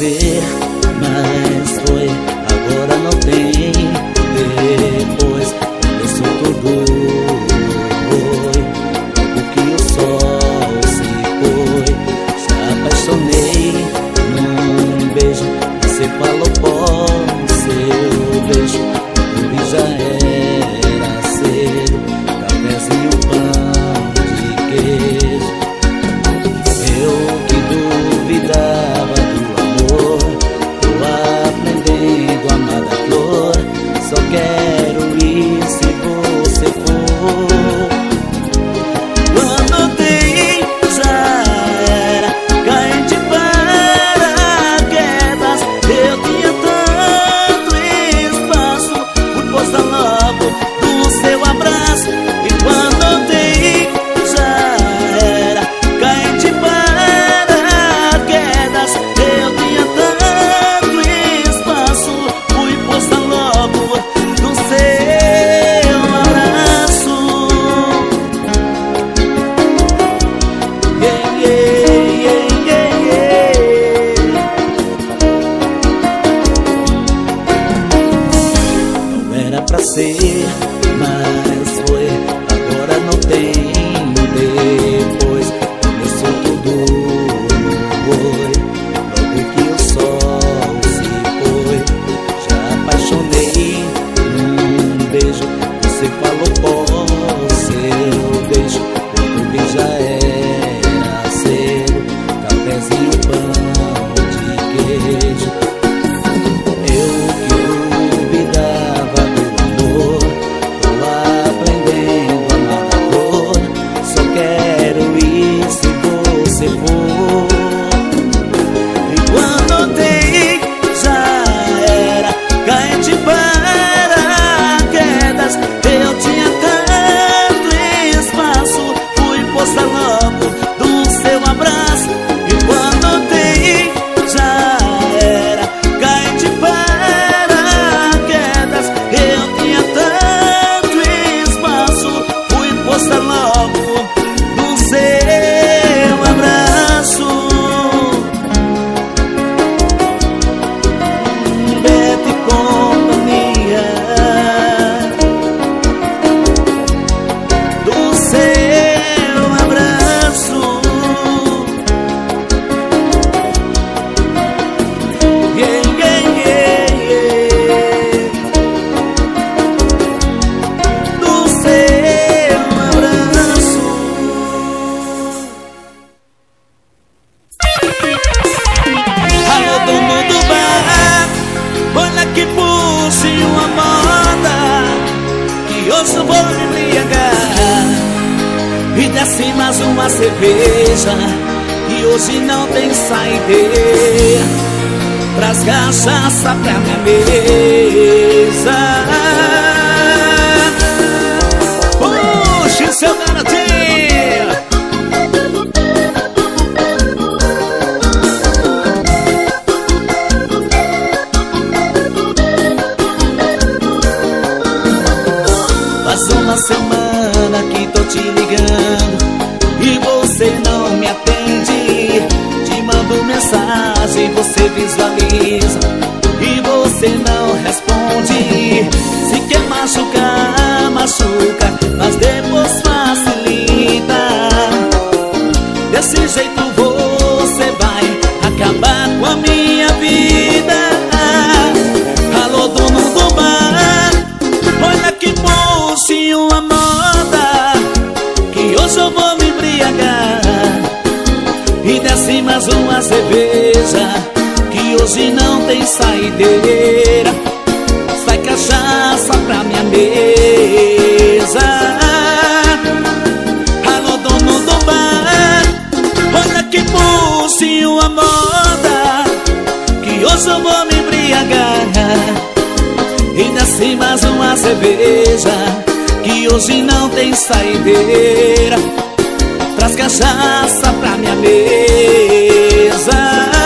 ser, mas foi, agora não tem. Depois começou tudo, foi logo que o sol se foi. Já apaixonei num beijo, você falou pode ser o beijo. Eu vi já era cedo, cafezinho, pão de queijo. Eu que duvidava do amor, tô aprendendo a amar da flor. Só quero ir se você for. Quando dei já era, caí de paraquedas. Eu tinha tanto espaço, fui posta logo do seu abraço. E quando dei já era, caí de paraquedas. Eu tinha tanto espaço, fui posta logo do seu abraço. Yeah, yeah, yeah, yeah, yeah. Não era pra ser, mas foi, agora não tem. Depois começou tudo, foi logo que o sol se foi. Já apaixonei num beijo, você falou pode ser o beijo. Eu vi já era cedo, cafezinho, pão de queijo. Eu que duvidava do amor, tô aprendendo a amar da flor. Só quero ir se você for. E quando dei já era, caí de paraquedas. Eu tinha tanto espaço, fui posta logo do seu abraço. E quando dei já era, caí de paraquedas. Eu tinha tanto espaço, fui posta logo do seu abraço. Beto e companhia, do seu abraço. Yeah, yeah, yeah, yeah. Do seu abraço. Alô, dono do bar, olha que puxe uma moda, que hoje eu vou me embriagar. E desce mais uma cerveja, e hoje não tem saideira. Traz cachaça pra minha mesa. Puxe seu garotinho. Faz uma semana que tô te ligando e você não me atende. Te mando mensagem, você visualiza e você não responde. Se quer machucar, machuca, mas depois facilita. Desse jeito você vai acabar com a minha vida. Alô, dono do bar, olha que puxe uma moda, que hoje eu vou me embriagar. E desce mais uma cerveja, que hoje não tem saideira. Sai cachaça pra minha mesa. Alô, dono do bar, olha que puxe uma moda, que hoje eu vou me embriagar. E desce mais uma cerveja, que hoje não tem saideira. Traz cachaça pra minha mesa.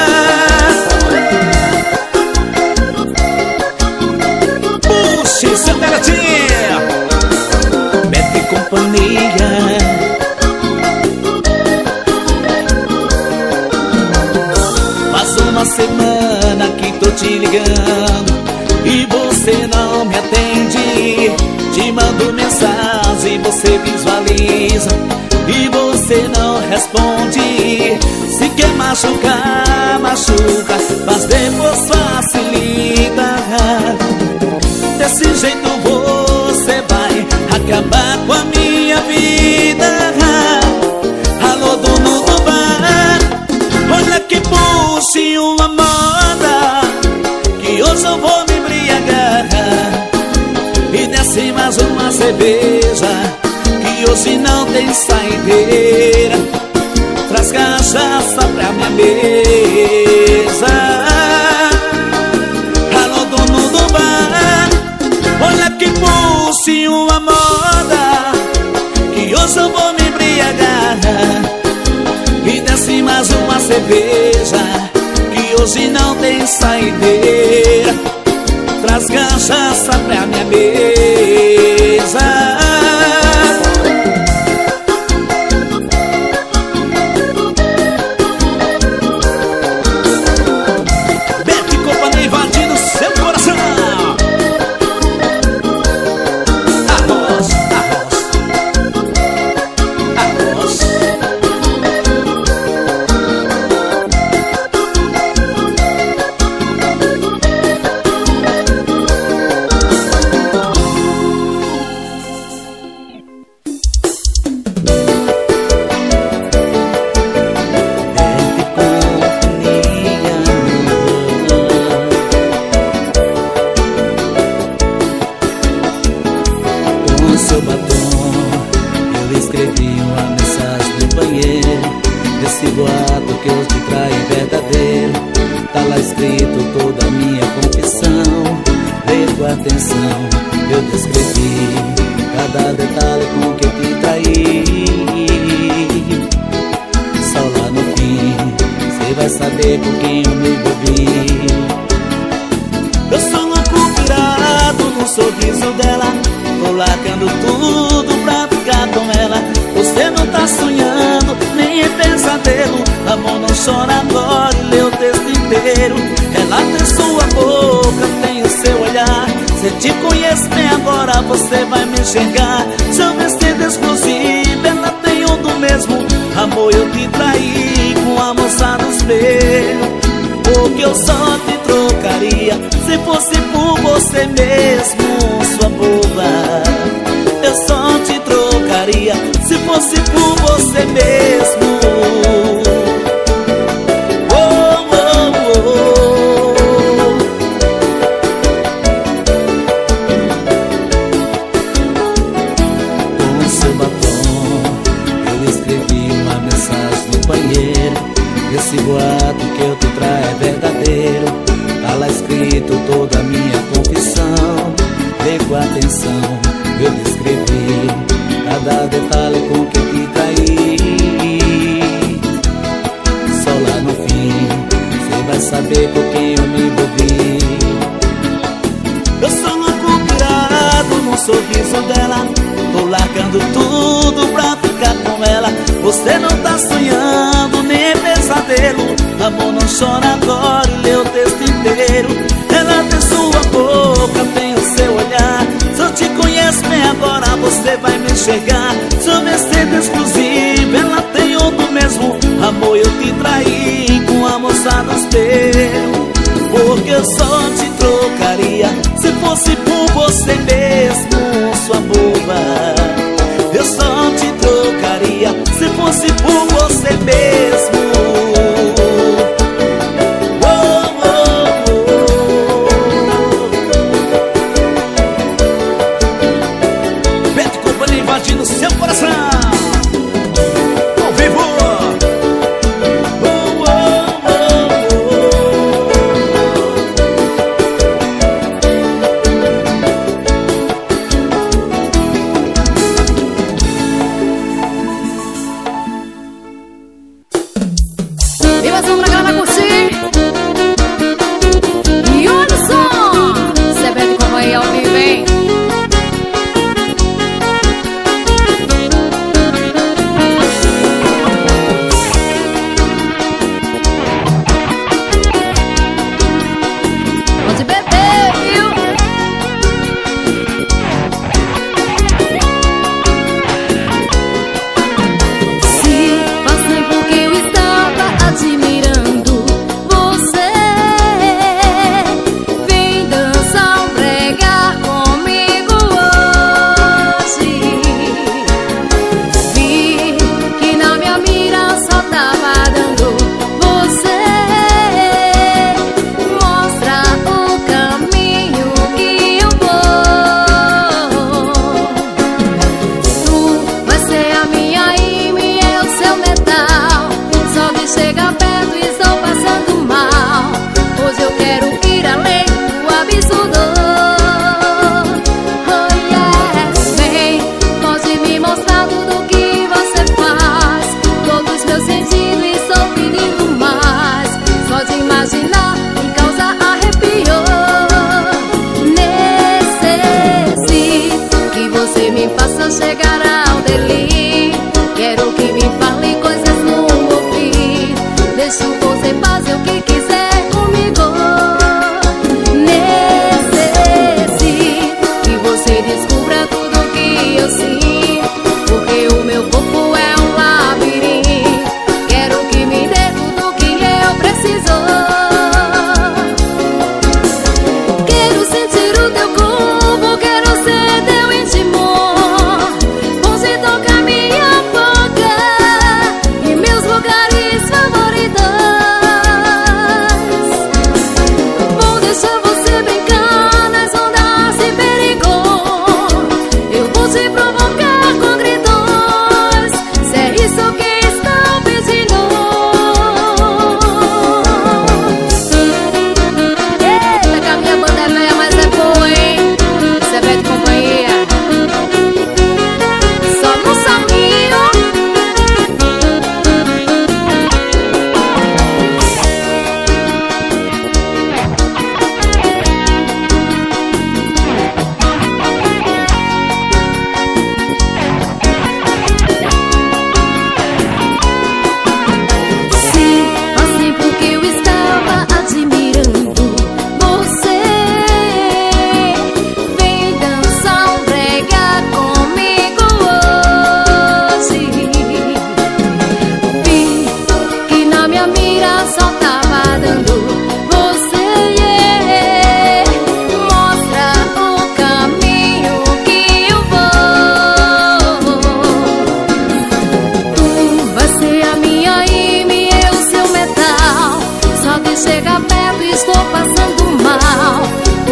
Puxe seu garotinho, Beto e companhia. Faz uma cerveja semana que tô te ligando e você não me atende. Te mando mensagem, você visualiza e você não responde. Se quer machucar, machuca, mas depois facilita. Desse jeito você vai acabar com a minha vida. Alô, dono do bar, olha que puxe uma moda, que hoje eu vou me embriagar. E desce mais uma cerveja, que hoje não tem saideira. Traz cachaça pra minha mesa. Alô, dono do bar, olha que puxe uma moda, que hoje eu vou me embriagar. E desce mais uma cerveja, que hoje não tem saideira. Traz cachaça pra minha mesa. Você vai me enxergar. Seu vestido exclusivo, ela tem um do mesmo. Amor, eu te traí com a moça do espelho, porque eu só te trocaria se fosse por você mesmo, sua boba. Eu só te trocaria se fosse por você mesmo. Esse boato que eu te trago é verdadeiro. Tá lá escrito toda a minha confissão. Vê com atenção, eu descrevi cada detalhe com que te traí. Só lá no fim cê vai saber por quem eu me envolvi. Eu sou louco pirado no sorriso dela, tô largando tudo pra ficar com ela. Você não tá sonhando nem pesadelo. Amor, não chora agora e lê o texto inteiro. Ela tem sua boca, tem o seu olhar. Se eu te conheço bem agora, você vai me enxergar. Seu vestido exclusivo, ela tem outro mesmo. Amor, eu te traí com a moça do espelho, porque eu só te trocaria se fosse por você mesmo, sua boba. Eu só te trocaria se fosse por você mesmo. Beto Companhia invadindo seu coração. Ao vivo.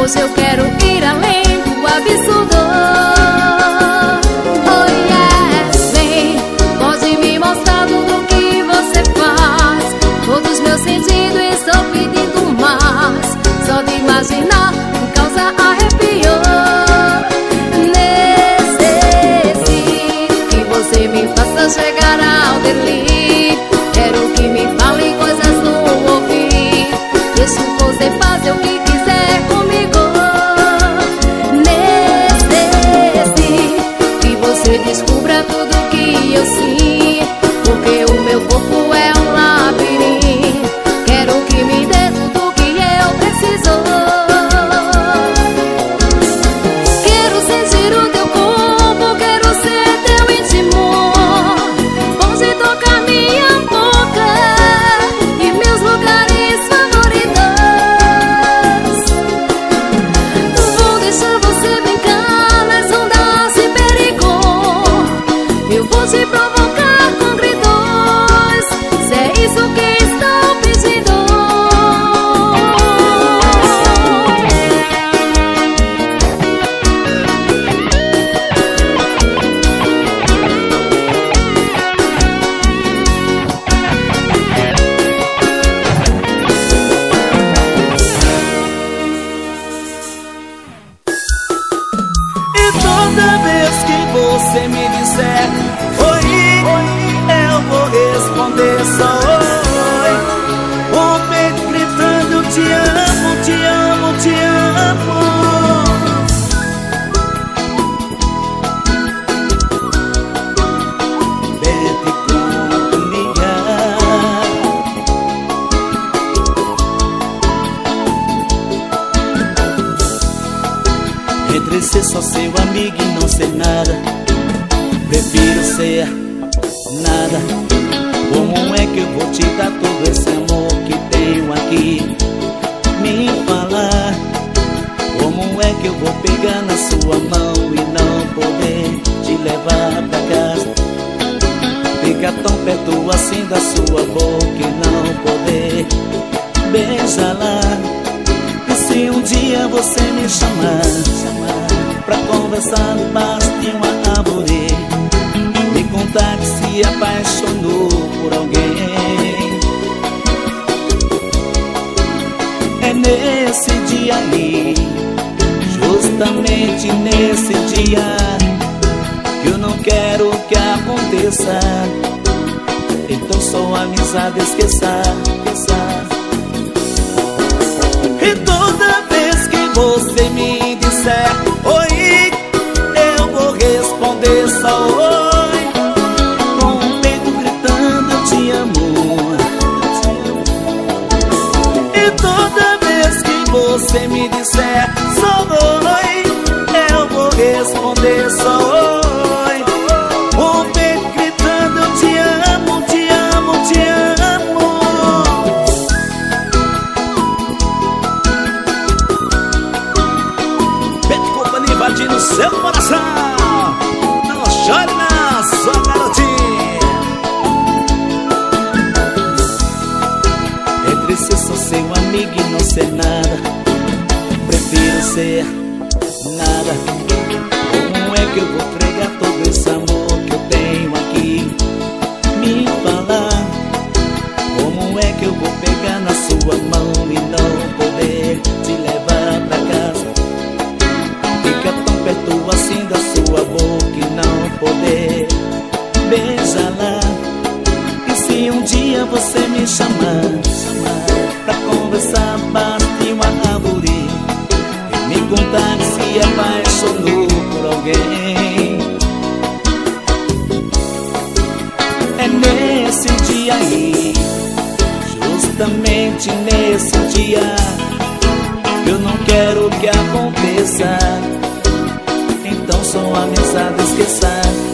Hoje eu quero ir além do absurdo. Oh yes, vem, pode me mostrar tudo que você faz. Todos meus sentidos estou pedindo mais. Só de imaginar me causa arrepio. Necessito que você me faça chegar ao delírio. Quero que me fale coisas no ouvido. Deixo você fazer o que quiser comigo. Necessito que você descubra tudo que eu sinto, porque o meu corpo é um labirinto. Quero que me dê tudo que eu preciso. Quero sentir o teu corpo, quero ser teu íntimo. Pode tocar minha boca e meus lugares favoritos. Vou deixar você brincar nas ondas de perigo. Eu vou te provocar com gritos, se é isso que estou pedindo. E toda vez que você me disser oi, eu vou responder só oi. O peito gritando te amo, te amo, te amo. Bebe companhia. Entre ser só seu amigo e não ser nada, prefiro ser nada. Como é que eu vou te dar todo esse amor que tenho aqui? Me falar. Como é que eu vou pegar na sua mão e não poder te levar pra casa? Ficar tão perto assim da sua boca e não poder beijá-la. E se um dia você me chamar pra conversar debaixo de uma árvore, me contar que se apaixonou por alguém, é nesse dia aí, justamente nesse dia, que eu não quero que aconteça. Então só amizade esqueça. E toda vez que você me disser oi, eu vou responder só oi. Com o peito gritando eu te amo. E toda vez que você me disser só oi, eu vou responder só oi. Com o peito gritando eu te amo, te amo, te amo. Invadindo seu coração, não chore não, sua garotinha. Entre ser só seu amigo e não ser nada, prefiro ser nada. Como é que eu vou pregar todo esse amor que eu tenho aqui? Me falar. Como é que eu vou pegar na sua mão e não poder te levar pra casa? Fica tão perto assim da sua boca e não poder beijá-la. E se um dia você me chamar pra conversar abaixo de uma árvore e me contar que se apaixonou por alguém, é nesse dia aí, justamente nesse dia, eu não quero que aconteça. Então só amizade esqueça.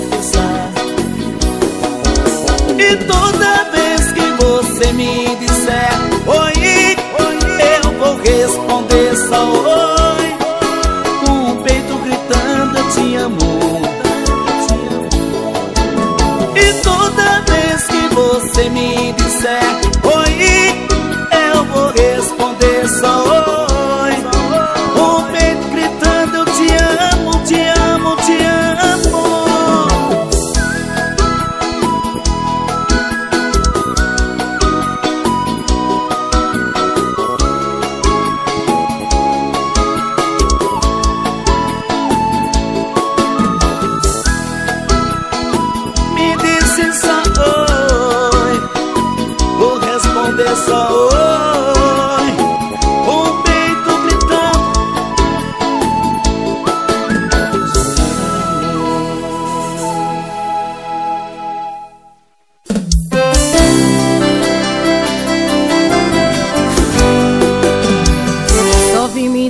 E toda vez que você me disser oi, eu vou responder só oi. Com o peito gritando eu te amo. E toda vez que você me disser oi, eu vou responder só oi. Com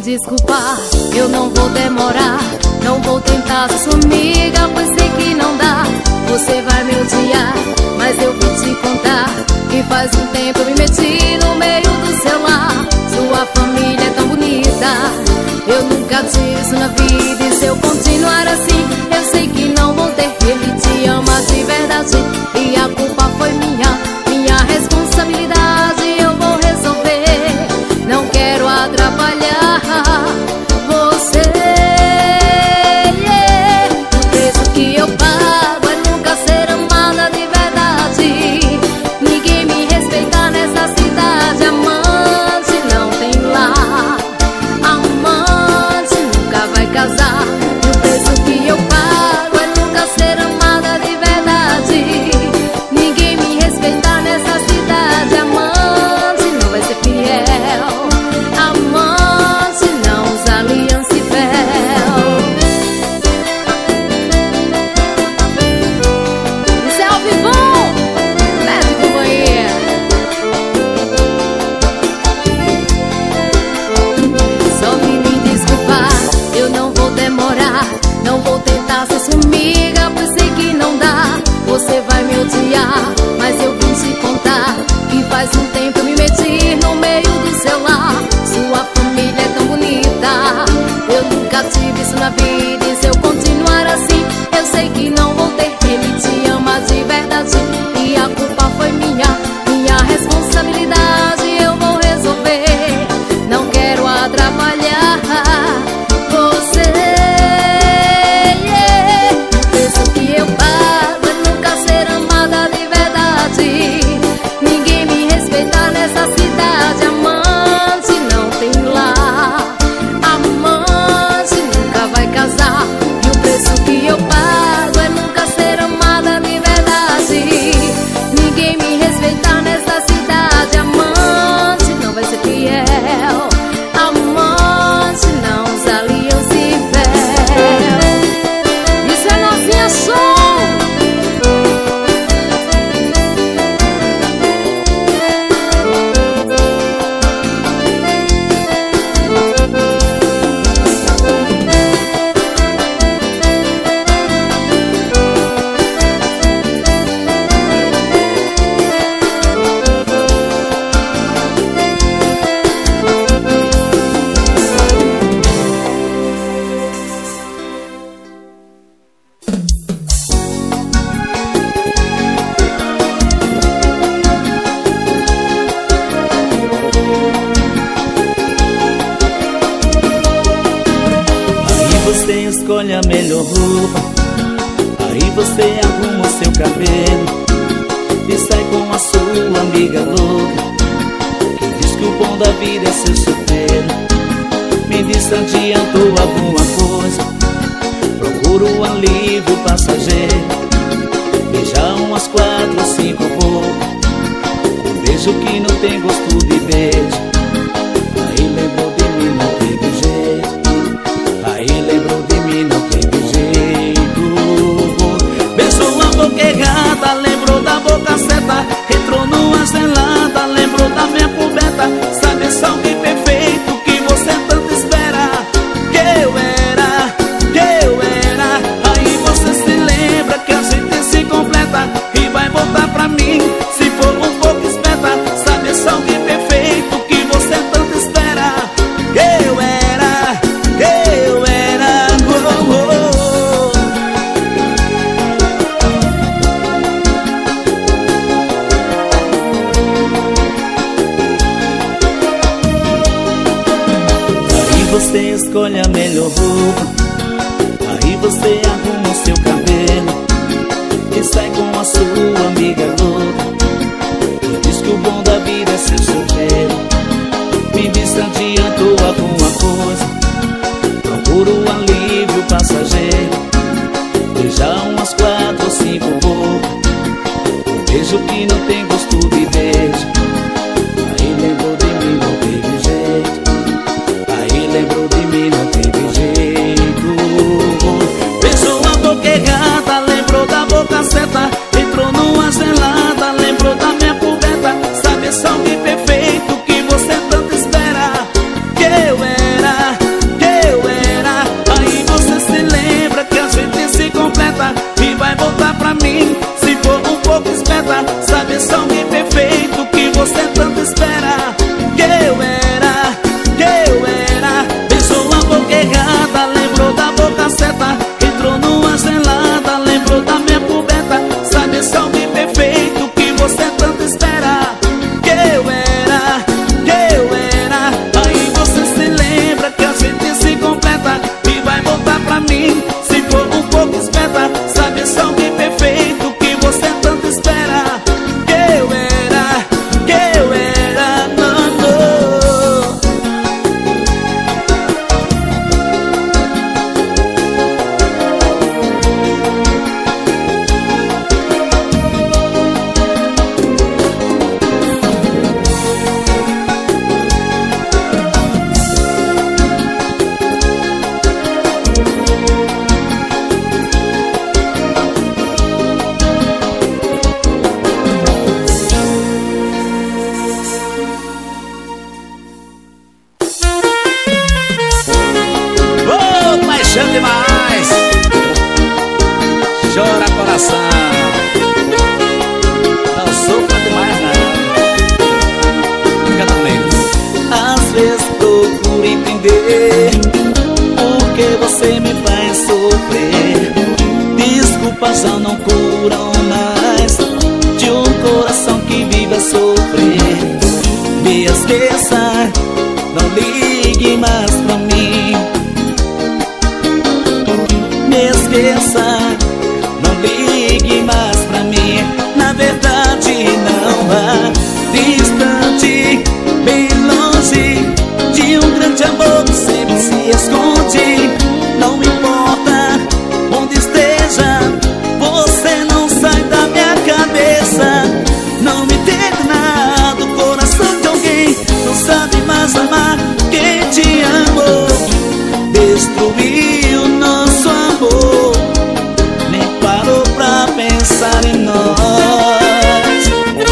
desculpar, eu não vou demorar. Não vou tentar ser sua amiga, pois sei que não dá. Você vai me odiar, mas eu vou te contar que faz um tempo eu me meti no meio do seu lar. Sua família é tão bonita, eu nunca tive isso na vida. E se eu continuar assim, eu sei que não vou ter. Ele te ama de verdade e a culpa foi minha responsabilidade. Eu vou resolver, não quero atrapalhar você. O preço que eu pago é nunca ser amada de verdade. Ninguém me respeita nessa cidade. Amante não tem lar, amante nunca vai casar. E o preço que eu pago é nunca ser amada de verdade. Ninguém me respeita nessa cidade. Amante não vai ser fiel, amante não usa aliança e véu. Isso é ao vivão, Beto e companhia. Só vim me desculpar, eu não vou demorar. Não vou tentar ser sua amiga, pois sei que não dá. Você vai me odiar, mas eu vim te contar que faz um tempo eu me meti no meio do seu lar. Sua família é tão bonita, eu nunca tive isso na vida. E se eu continuar assim, eu sei que não vou ter. Ele te ama de verdade e a culpa foi minha responsabilidade. Eu vou resolver, não quero atrapalhar você. O preço que eu pago é nunca ser amada de verdade. Ninguém me respeita nessa cidade. Amante não tem lar, amante nunca vai casar. E o preço que eu pago é nunca ser amada de verdade. Ninguém me respeita nessa cidade. Amante não vai ser fiel, amante não usa aliança e véu. Isso é nozinha som. Você escolhe a melhor roupa, aí você arruma o seu cabelo e sai com a sua amiga louca, que diz que o bom da vida é ser solteiro. Me diz se adiantou alguma coisa, procuro um alívio passageiro. Beijar umas 4 ou 5 bocas, um beijo que não tem gosto de beijo. Aí lembrou de mim, não teve jeito. Aí lembrou de mim, não teve jeito. Beijou a boca errada, lembrou da boca certa. Entrou numa gelada, lembrou da minha coberta. Sabe só que perfeito que você tanto espera. Que eu era. Aí você se lembra que a gente se completa e vai voltar pra mim se for um pouco esperta. Sabe só que perfeito que você tanto espera. Que eu era. Você escolhe a melhor roupa, aí você arruma o seu cabelo e sai com a sua amiga louca, que diz que o bom da vida é ser solteiro. Me diz se adiantou alguma coisa, procuro um alívio passageiro. Beijar umas 4 ou 5 bocas, um beijo que não tem gosto de beijo. Aí lembrou de mim, não teve jeito. Aí lembrou de mim, não teve jeito. Beijou a boca errada, lembrou da boca certa. Entrou numa gelada, lembrou da minha coberta. Sabe só que perfeito que você tanto espera. Que eu era. você tanto espera. Que eu era, beijou a boca errada, lembrou da boca certa, entrou numa gelada, lembrou da minha coberta. Sabe esse homem perfeito que você tanto espera. Que eu era, aí você se lembra que a gente se completa e vai voltar pra mim se for um pouco esperta. Sabe esse homem perfeito que você tanto espera. Que eu era, não. Paixão demais, chora coração, não sofra demais não. Canta comigo. Às vezes procuro entender por que você me faz sofrer. Desculpas já não curam mais de um coração que vive a sofrer. Me esqueça, não ligue mais pra mim. Me esqueça, não ligue mais pra mim. Na verdade não vá distante, bem longe de um grande amor que sempre se esconde. Não importa onde esteja, você não sai da minha cabeça. Não me teve nada, o coração de alguém não sabe mais amar quem te amou. Destruiu nosso amor, nem parou pra pensar em nós.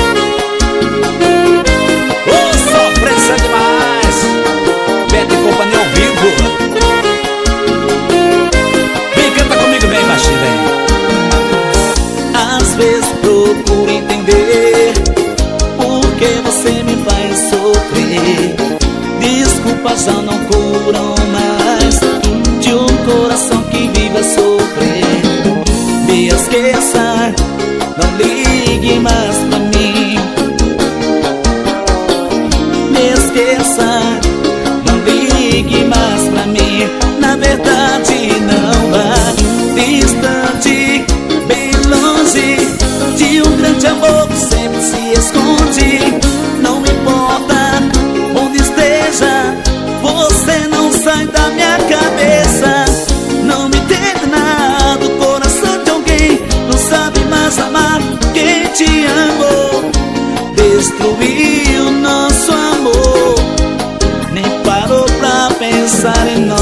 Ô, sofrência demais, Beto e companhia ao vivo. Vem, canta comigo, vem, baixinho, vem. Às vezes procuro entender por que você me faz sofrer. Desculpas já não curam mais de um coração que vive a sofrer. Me esqueça, não ligue mais pra mim. Me esqueça, não ligue mais pra mim. Na verdade não vá distante, bem longe de um grande amor que sempre se esconde. Não importa onde esteja, você não sai da minha cabeça. Não me entende nada, o coração de alguém não sabe mais amar quem te amou. Destruiu nosso amor, nem parou pra pensar em nós.